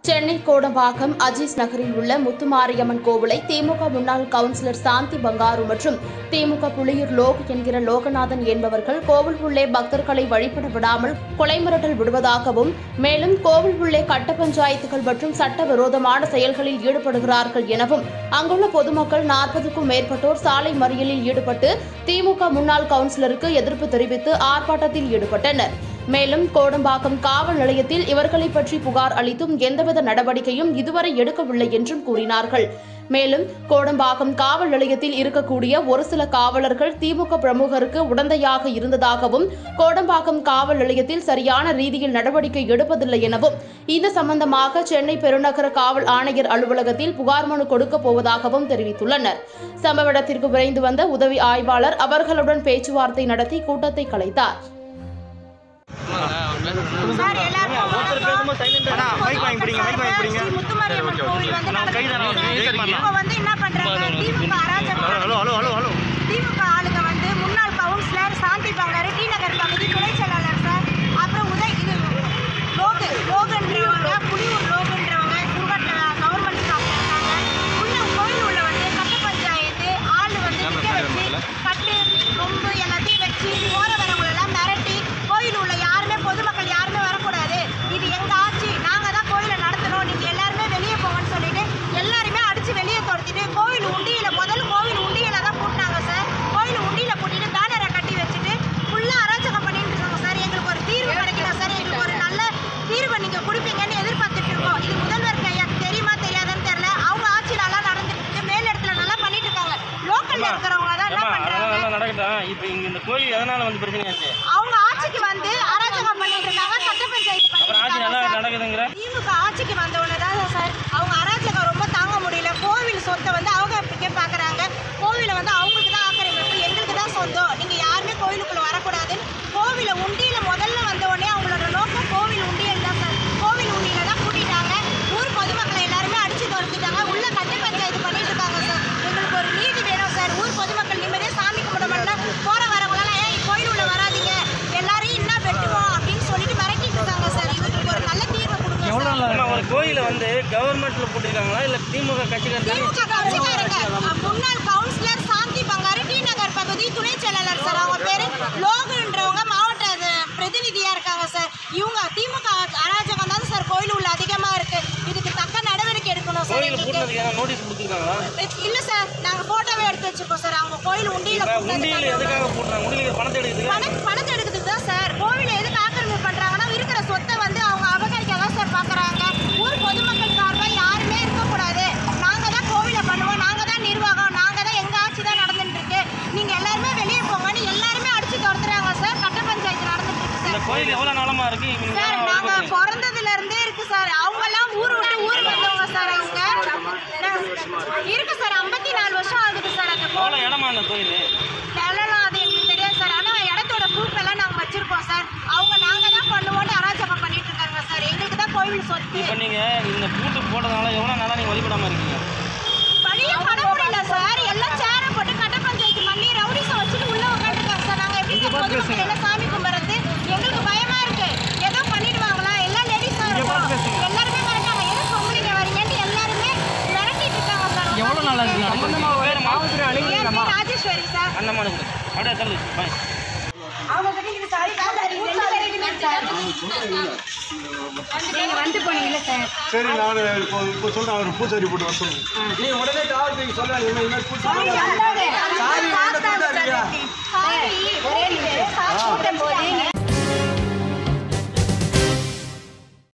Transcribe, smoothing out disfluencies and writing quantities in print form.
சென்னை கோடம்பாக்கம் அஜீஸ் நகரில் உள்ள முத்துமாரியம்மன் கோவிலை திமுக முன்னாள் கவுன்சிலர் சாந்தி பங்காரு மற்றும் திமுக புலியூர் லோக் என்கிற லோகநாதன் என்பவர்கள் கோவில் உள்ளே பக்தர்களை வழிபட விடாமல் கொலை மிரட்டல் விடுவதாகவும் மேலும் கோவில் உள்ளே கட்ட பஞ்சாயத்துகள் மற்றும் சட்டவிரோதமான செயல்களில் ஈடுபடுகிறார்கள் எனவும் அங்குள்ள பொதுமக்கள் 40க்கும் மேற்பட்டோர் சாலை மறியலில் ஈடுபட்டு திமுக முன்னாள் கவுன்சிலருக்கு எதிர்ப்பு தெரிவித்து ஆர்ப்பாட்டத்தில் ஈடுபட்டனர். மேலும் கோடம்பாக்கம் காவல் நிலையத்தில் இவர்களை பற்றி புகார் அளித்தும் எந்தவித நடவடிக்கையும் இதுவரை எடுக்கவில்லை என்றும் கூறினார்கள். மேலும் கோடம்பாக்கம் காவல் நிலையத்தில் இருக்கக்கூடிய ஒரு சில காவலர்கள் திமுக பிரமுகருக்கு உடந்தையாக இருந்ததாகவும் கோடம்பாக்கம் காவல் நிலையத்தில் சரியான ரீதியில் நடவடிக்கை எடுப்பதில்லை எனவும் இது சம்பந்தமாக சென்னை பெருநகர காவல் ஆணையர் அலுவலகத்தில் புகார் மனு கொடுக்கப் போவதாகவும் தெரிவித்துள்ளனர். சம்பவ இடத்திற்கு விரைந்து வந்த உதவி ஆய்வாளர் அவர்களுடன் பேச்சுவார்த்தை நடத்தி கூட்டத்தை கலைத்தார். முத்துமாரியம்மன் கோவில் வந்து என்ன பண்றாங்க? திமுக ஆளுங்க வந்து முன்னாள் கவுன்சிலர் சாந்தி பங்காரு டி நகர் பகுதி துணை செயலாளர் சார், அப்புறம் லோகன்றவங்க புலியூர் லோகன்றவங்க கவர்மெண்ட் ஸ்டாஃப் இருக்காங்க. உள்ள கோயில் உள்ள வந்து கட்ட பஞ்சாயத்து ஆள் வந்து நிற்க வச்சு கட்டு கொம்பு எல்லாத்தையும் வச்சு போற வரவங்களெல்லாம் மிரட்டி கோயில் உள்ள யாருமே பொதுமக்கள் யாருமே வரக்கூடாது, இது எங்க ஆட்சி, நாங்க தான் கோயிலை நடத்தணும், நீங்க எல்லாருமே வெளியே போங்கன்னு சொல்லிட்டு எல்லாருமே அடிச்சு வெளியே துரத்திட்டு கோவில் உண்டியில கோவில் உண்டியில தான் பூட்டினாங்க சார். கோயில் உண்டியில பூட்டிட்டு பேனரை கட்டி வச்சுட்டு ஃபுல்லா அராஜகம் பண்ணிட்டு இருக்காங்க சார். எங்களுக்கு ஒரு தீர்வு கிடைக்கணும் சார், எங்களுக்கு ஒரு நல்ல தீர்வை நீங்க கொடுப்பீங்கன்னு எதிர்பார்த்துட்டு இருக்கோம். இது முதல்வர் கையா தெரியுமா தெரியாதுன்னு தெரியல. அவங்க ஆட்சி நல்லா நடந்துட்டு இருக்கு, மேல் இடத்துல நல்லா பண்ணிட்டு இருக்காங்க. லோக்கல்ல இருக்கிறவங்க தான் என்ன பண்றாங்க நடக்கட்டும். இப்போ இங்க இந்த கோயில் எதனால வந்து பிரச்சனையாச்சு? அவங்க ஆட்சிக்கு வந்து அராஜகம் பண்ணிட்டு இருக்காங்க, கட்ட பஞ்சாயத்து பண்ணிட்டு. திமுக ஆட்சிக்கு வந்தவங்க தான் சார் அவங்க அராஜகம் ரொம்ப தாங்க முடியல. கோவில் சொத்தை வந்து அவங்க பாக்குறாங்க, கோவிலை வந்து அவங்களுக்கு தான் ஆக்கிரமிப்பு, எங்களுக்கு தான் சொந்தம், நீங்க யாருமே கோவிலுக்குள்ள வரக்கூடாதுன்னு கோவில உண்டியில முதல்ல வந்த உடனே அவங்களோட நோக்கம் கோவில் உண்டியல் தான் சார். கோவில் உண்டியில தான் கூட்டிட்டாங்க, ஊர் பொதுமக்களை எல்லாருமே அடிச்சு துரத்திட்டாங்க, உள்ள கட்ட பஞ்சாயத்து பண்ணிட்டு இருக்காங்க சார். எங்களுக்கு ஒரு நீதி வேணும் சார். ஊர் பொதுமக்கள் நிம்மதியா சாமி கும்பிட மாட்டோம், போற வரவங்களாம் ஏன் கோயில் உள்ள வராதிங்க, எல்லாரையும் என்ன வெட்டுவோம் அப்படின்னு சொல்லிட்டு மிரட்டிட்டு இருக்காங்க சார். இவங்களுக்கு ஒரு நல்ல தீர்வு கொடுங்க. ஒரு கோயில வந்து கவர்மெண்ட்ல போட்டிருக்காங்களா இல்ல திமுக கட்சிக்காரங்க? முன்னாள் கவுன்சிலர் சாந்தி பங்காரு டி நகர் பகுதி துணை செயலாளர் சார். அவங்க பேரு லோகன்றவங்க மாவட்ட பிரதிநிதியா இருக்காங்க சார். இவங்க திமுக அராஜகம் தான் சார் கோயில் உள்ள அதிகமா இருக்கு, இதுக்கு தக்க நடவடிக்கை எடுக்கணும் சார். நோட்டீஸ் கொடுத்திருக்காங்களா? இல்ல சார், நாங்க போட்டோவே எடுத்து வச்சிருக்கோம் சார். அவங்க கோயில் உண்டியில பணத்தை எடுக்கிறதுக்கு தான் சார். கோவில எதுக்கு ஆக்கிரமிப்பு பண்றாங்கன்னா இருக்கிற சொத்தை வந்து அவங்க அபகரிக்க தான் சார் பாக்குறாங்க. ஊர் பொதுமக்கள் சார்பா யாருமே இருக்கக்கூடாது, நாங்க தான் கோவிலை பண்ணுவோம், நாங்க தான் நிர்வாகம், நாங்க தான் எங்க ஆட்சி தான் நடந்துட்டு இருக்கு, நீங்க எல்லாருமே வெளியே போங்கன்னு எல்லாருமே அடிச்சு துரத்துறாங்க சார். கட்ட பஞ்சாயத்து நடந்துட்டு இருக்கு சார். கோயில் எவ்வளவு நாளமா இருக்கு சார்? நாங்க பிறந்ததுல இருந்தே இருக்கு சார். அவங்க எல்லாம் ஊர் விட்டு ஊர் வந்தவங்க சார். அவங்க இருக்கு சார், 54 வருஷம் ஆகுது சார். அந்த கோயில் இடமா அந்த கோயில் நிலம் அது எங்களுக்கு தெரியாது சார். ஆனா இடத்தோட ப்ரூஃப் எல்லாம் நாங்க வச்சிருக்கோம் சார். அவங்க நாங்க தான் பண்ணுவோம்னு அராஜகம் பண்ணிட்டு இருக்காங்க சார். எங்களுக்கு தான் கோவில் சொத்து. இப்போ நீங்க இந்த பூட்டு போட்டதால எவ்வளவு நாளா நீங்க வழிபடாம இருக்கீங்க? வழியே பண்ண முடியல சார். எல்லாம் சேர போட்டு கட்ட பஞ்சாயத்து பண்ணி ரவுடிஸை வச்சுட்டு உள்ள உட்காந்துருக்காங்க சார். நாங்க எப்படி பொதுமக்கள் எல்லாம் சாமி கும்பிட்றது? எங்களுக்கு பயமா இருக்கு, ஏதோ பண்ணிடுவாங்களா? எல்லாம் லேடிஸா இருக்கும், எல்லாருமே மிரட்டாங்க, ஏதோ பொம்பளைங்க வரீங்கன்னு எல்லாருமே மிரட்டிட்டு இருக்காங்க சார். எவ்வளவு நாளா இருக்கு? ராஜேஸ்வரி சார். அந்த மாதிரி அப்படியே சொல்லு பாய். அவங்க கிட்ட சாரி நீங்க வந்து போனீங்கல்ல சார். சரி, நான் இப்போ சொல்றேன், அவர் பூசாரி போட்டு வர சொல்லுங்க. நீ உடனே காவல்துறைக்கு சொல்றாங்க.